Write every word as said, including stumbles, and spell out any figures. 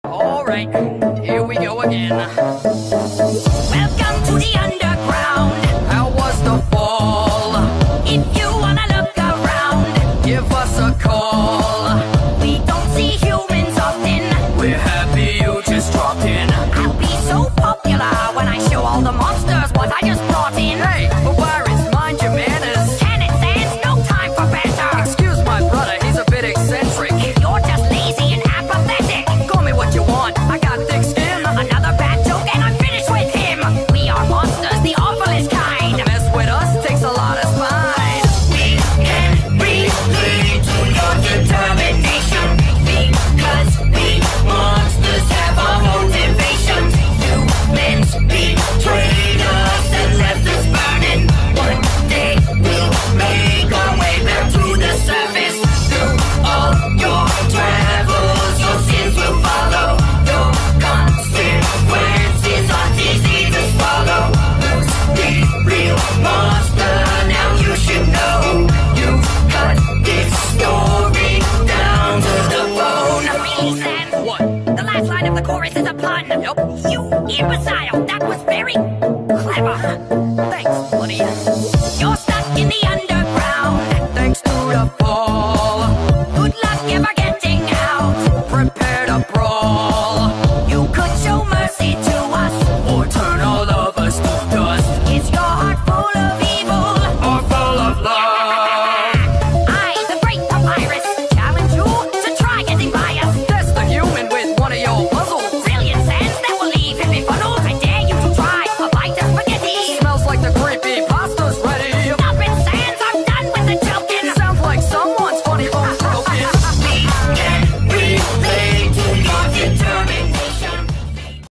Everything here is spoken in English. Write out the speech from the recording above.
Alright, here we go again. Welcome to the underground. How was the fall? If you wanna look around, Give us a call. we don't see humans often. We're happy you just dropped in. I'll be so popular when I show all the monsters what I just brought in. Hey, but pirates, mind your manners. Cannon sands, no time for banter. Excuse my brother, he's a bit eccentric. You're just lazy and apathetic. Call me what you want, I got thick skin. Another bad joke and I'm finished with him. We are monsters, the awfulest kind. Mess with us takes a lot of spine. We can relate to your determination, because we monsters have our motivation. Humans betrayed us and left us burning. One day we'll make our way back to the surface. Through all your travels, your sins will follow. Your consequences aren't easy to swallow. Who's the real monster? Now you should know. You've cut this story down to the bone. Really, Sam? What? The last line of the chorus is a pun. Yep. You imbecile! That was very clever. Thanks, buddy.